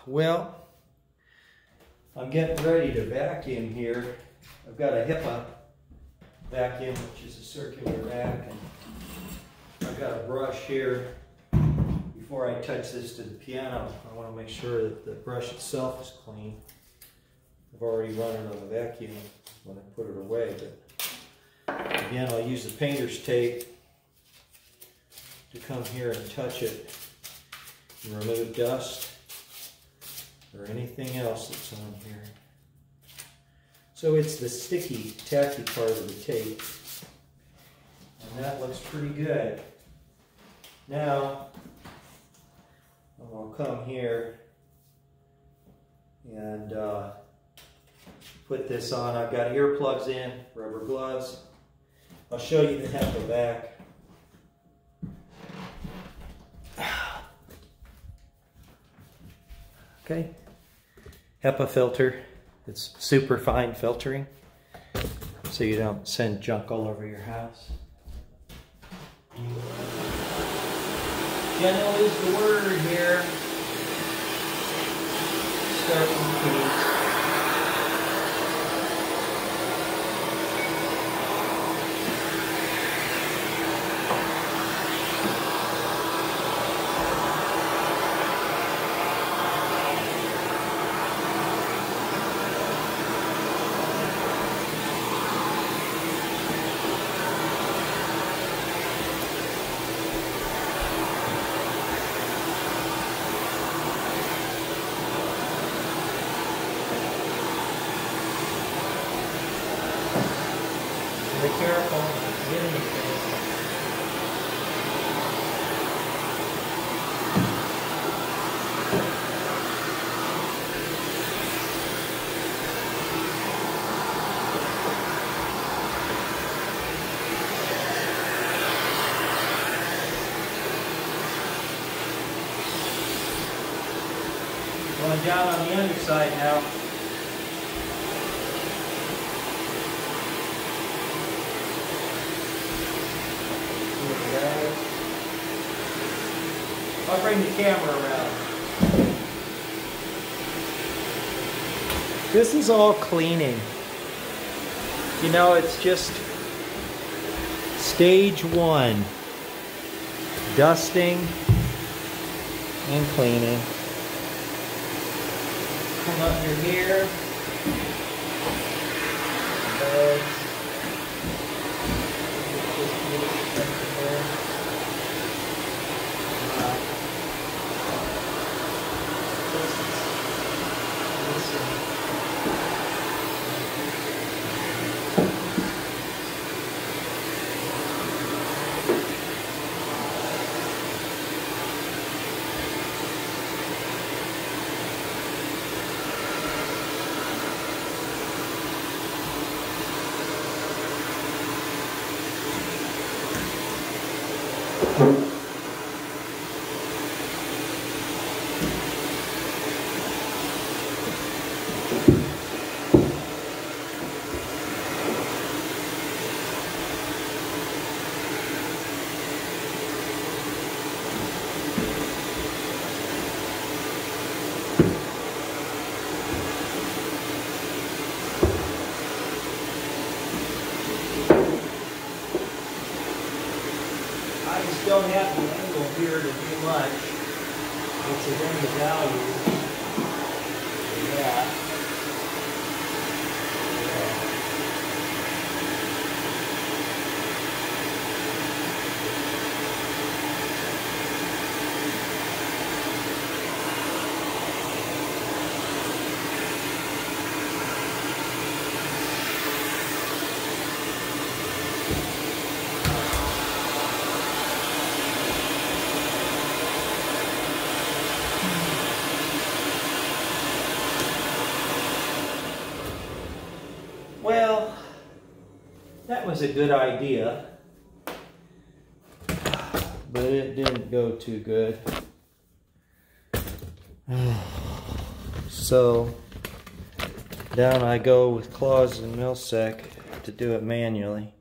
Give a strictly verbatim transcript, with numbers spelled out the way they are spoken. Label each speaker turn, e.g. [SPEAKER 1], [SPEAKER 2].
[SPEAKER 1] Well, I'm getting ready to vacuum here. I've got a HEPA vacuum, which is a circular vac, and I've got a brush here. Before I touch this to the piano, I want to make sure that the brush itself is clean. I've already run it on the vacuum when I put it away, but again, I'll use the painter's tape to come here and touch it and remove dust or anything else that's on here. So it's the sticky, tacky part of the tape, and that looks pretty good. Now, I'll come here and uh, put this on. I've got earplugs in, rubber gloves. I'll show you the HEPA vac. Okay, HEPA filter. It's super fine filtering, so you don't send junk all over your house. Gentle is the word here. Start with these. Be careful, get in the face. Going down on the underside now. I'll bring the camera around. This is all cleaning. You know, it's just stage one. Dusting and cleaning. Come up your here. Legs. I just don't have the angle here to do much. It's a any value. Yeah. Well, that was a good idea, but it didn't go too good. So down I go with claws and millsack to do it manually.